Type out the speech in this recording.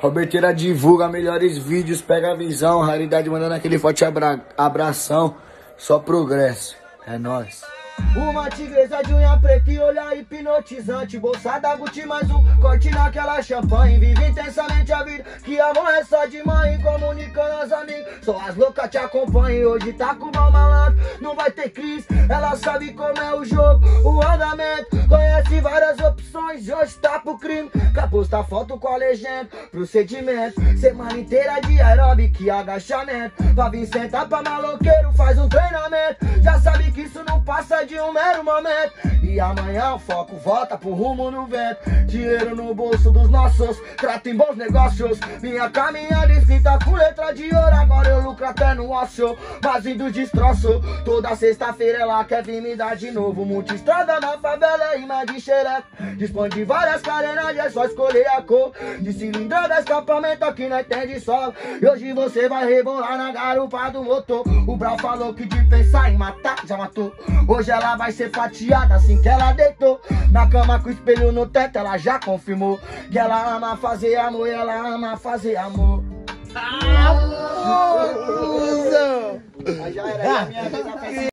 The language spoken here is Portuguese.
Roberteira divulga melhores vídeos, pega a visão. Raridade mandando aquele forte abração. Só progresso. É nóis. Uma tigresa de unha preta e olhar hipnotizante. Bolsa da Gucci, mais um corte naquela champanhe. Vive intensamente a vida, que amor é só de mãe. Comunicando aos amigos, só as loucas te acompanham. Hoje tá com o mal malandro, não vai ter crise. Ela sabe como é o jogo, o andamento. Conhece várias opções, hoje tá pro crime. Caposta foto com a legenda, procedimento. Semana inteira de aeróbico e agachamento. Pra vir sentar pra maloqueiro, faz um treinamento. Já sabe que isso não passa de um mero momento. E amanhã o foco volta pro rumo no vento. Dinheiro no bolso dos nossos, trato em bons negócios. Minha caminhada escrita com letra de ouro. Agora eu lucro até no osso, mas indo destroço. Toda sexta-feira ela quer vir me dar de novo. Multistrada na favela, imã de xereco. Dispõe de várias carenagens, é só escolher a cor. De cilindrada, escapamento aqui não entende solo. E hoje você vai rebolar na garupa do motor. O Brau falou que de pensar em matar, já matou. Hoje ela vai ser fatiada assim que ela deitou. Na cama com o espelho no teto, ela já confirmou que ela ama fazer amor e ela ama fazer amor. Já era, a minha